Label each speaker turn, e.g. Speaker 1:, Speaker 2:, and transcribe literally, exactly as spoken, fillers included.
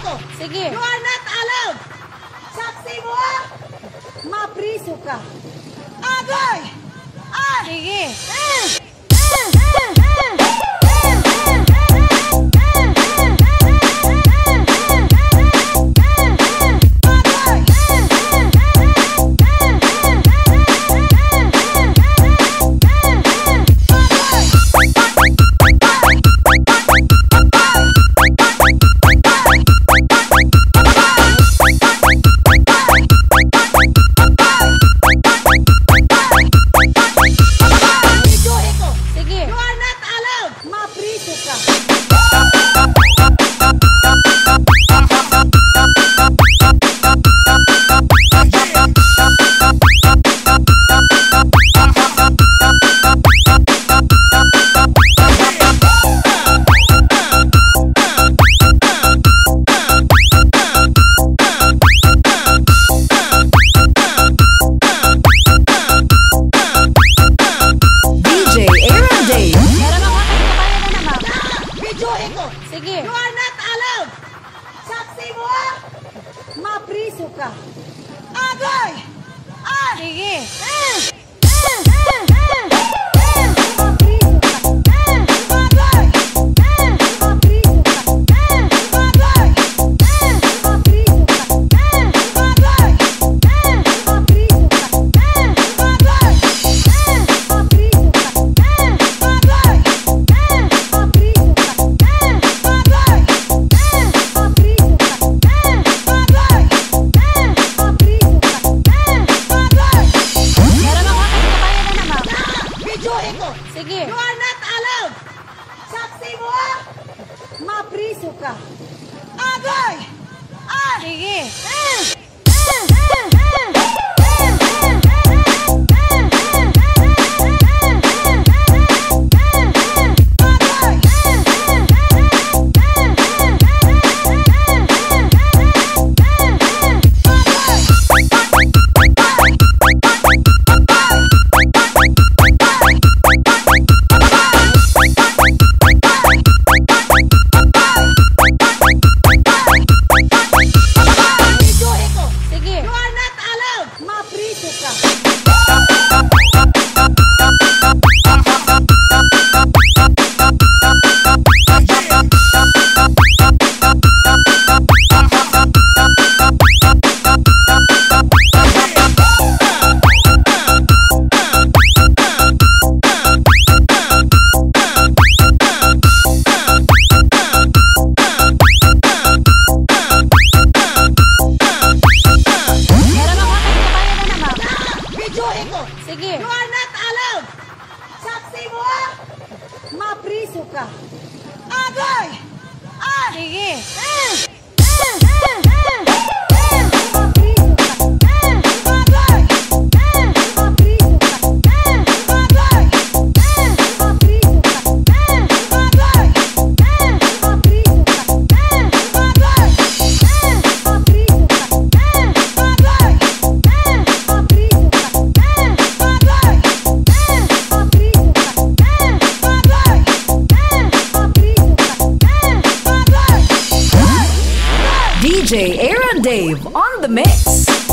Speaker 1: ko.
Speaker 2: Sige.
Speaker 1: You are not allowed. Saksi mo, mapriso ka. Agay! Ah!
Speaker 2: Sige.
Speaker 1: Eh! Videohe ko.
Speaker 2: Sige.
Speaker 1: You are not allowed. Saksi mo, mapriso ka. Agay! Ah!
Speaker 2: Sige.
Speaker 1: Eh!
Speaker 2: Sige.
Speaker 1: You are not allowed. Saksi mo, mapriso ka. Agay! Ah!
Speaker 2: Sige.
Speaker 1: Eh!
Speaker 2: Sige.
Speaker 1: You are not allowed. Saksi mo, mapriso ka. Agay! Ah!
Speaker 2: Sige.
Speaker 1: Eh!
Speaker 3: D J Aeron Dave on the mix.